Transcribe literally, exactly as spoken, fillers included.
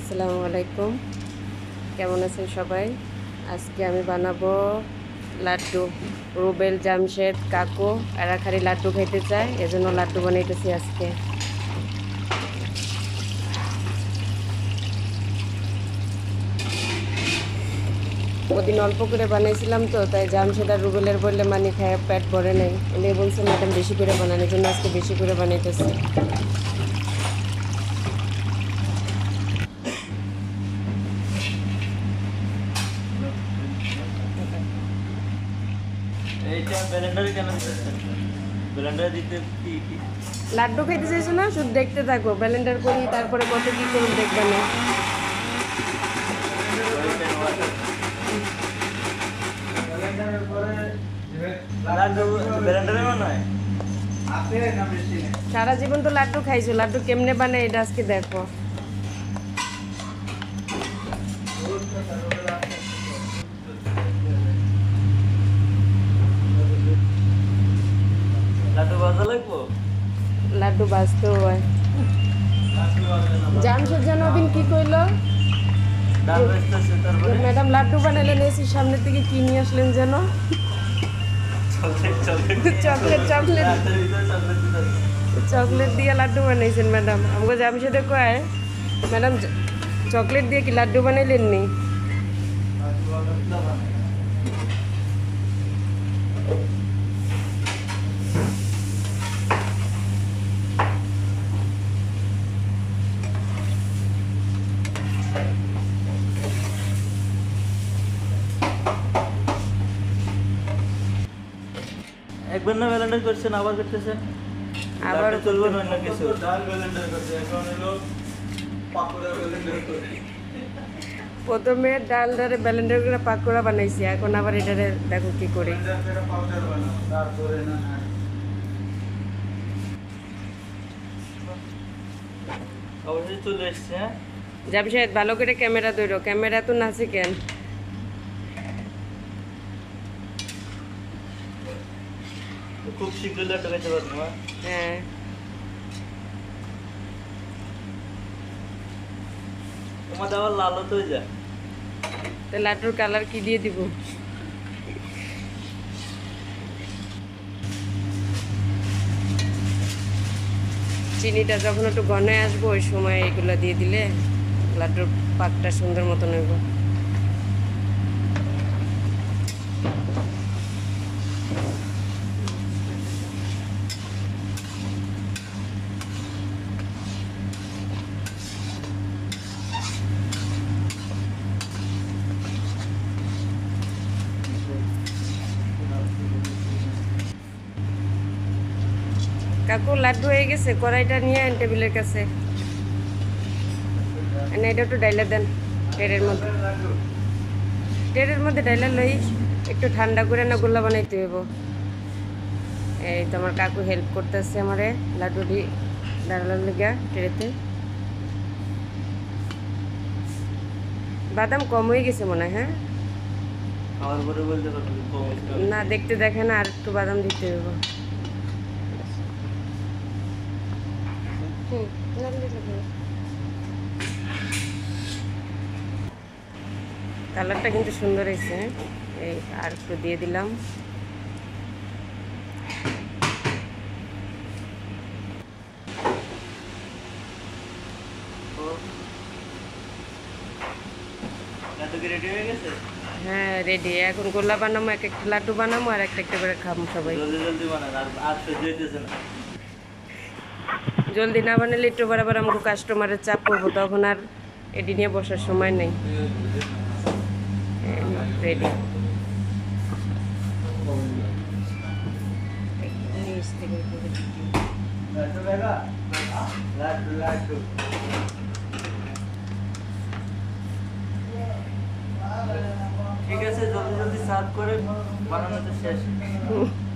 আসসালামু আলাইকুম, কেমন আছেন সবাই? আজকে আমি বানাবো লাড্ডু। রুবেল, জামশেদ, কাকু এরা খালি লাড্ডু খাইতে চায়, এজন্য লাড্ডু বানাইতেছি আজকে। ওদিন অল্প করে বানাইছিলাম তো, তাই জামশেদ আর রুবেলের বললে মানে খায় পেট ভরে নেই, এলে বলছে ম্যাডাম বেশি করে বানানোর জন্য আজকে বেশি করে বানাইতেছি। লাড্ডু খাইতে চাইছো না? শুধু দেখতে থাকো, ব্লেন্ডার করি তারপরে কত কি করুন দেখবে না। সারা জীবন তো লাড্ডু খাইছো, লাড্ডু কেমনে বানায় এটা আজকে দেখো। লাড্ডু বাজতেও হয়। জামশেদ জানোদিন কি কইলো, ম্যাডাম লাড্ডু বানাইলেন, এসি সামনের থেকে কি নিয়ে আসলেন যেন? চকলেট চকলেট চকলেট দিয়ে লাড্ডু বানাইছেন ম্যাডাম। আমাকে জামশেদে কয়, ম্যাডাম চকলেট দিয়ে কি লাড্ডু বানাইলেন নি? একবার না ব্লেন্ডার করছেন, আবার করতেছেন, আবার চলবে না অন্য কিছু। ডাল ব্লেন্ডার করছে, এখন হলো পাকোড়া ব্লেন্ডার করে। প্রথমে ডালটারে ব্লেন্ডার করে পাকোড়া বানাইছি, এখন আবার এটারে দেখো কি করি। পাউডার বানাও, তারপরে না অবশ্যই চলে এসছে। হ্যাঁ, জামশেদ ভালো করে ক্যামেরা ধরো, ক্যামেরা তো নাচে কেন? খুব শীঘ্রই লাড্ডু খেতে পারবো। হ্যাঁ, তোমাদের আবার লাল হতে হয়ে যায়। তো লাড্ডুর কালার কি দিয়ে দিব? চিনিটা যখন একটু ঘনে আসবো ওই সময় এগুলো দিয়ে দিলে লাড্ডুর পাকটা সুন্দর মতন হইব। কাকু লাড্ডু হয়ে গেছে, কড়াইটা নিয়ে আন টেবিলের কাছে। না, এটা একটু ডাইলা দেন টেরের মধ্যে, টেরের মধ্যে ডাইলা লই, একটু ঠান্ডা করে না গোল্লা বানাইতে হইব। এই তো আমার কাকু হেল্প করতেছে আমারে লাড্ডুটি ডালার লেগা টেরেতে। বাদাম কম হয়ে গেছে মনে হয়। হ্যাঁ, খাওয়ার পরে বলতে পারবো কম হয়েছে। না দেখতে দেখে না, আর একটু বাদাম দিতে হইব। কালারটা কিন্তু সুন্দর হয়েছে। এই আর একটু দিয়ে দিলাম। লাড্ডু কি রেডি হয়ে গেছে? হ্যাঁ রেডি, এখন গোল্লা বানাবো, এক একটা লাড্ডু বানাবো আর একটা একটা করে খাবো সবাই। জলদি জলদি বানান, আর আর সহ্য হইতেছে না। জলদি না বানালে একটু বরাবর আমাকে কাস্টমারের চাপ পড়বো, তখন আর এটি নিয়ে বসার সময় নেই। রেডি। লাড্ডু লাড্ডু ঠিক আছে, জলদি জলদি সার্ভ করে বানানো তো শেষ।